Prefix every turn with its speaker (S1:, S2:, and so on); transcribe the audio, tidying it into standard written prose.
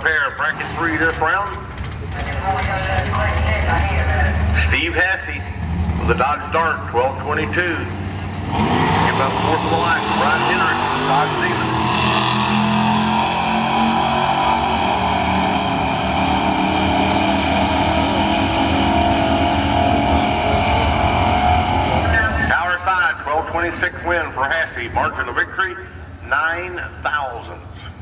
S1: pair, bracket 3 this round. Steve Hassey with the Dodge Dart, 1222. Give up fourth of the line, Brian Henry, Dodge Demon. Tower side, 1226 win for Hassey. Margin of victory, 9 thousandths.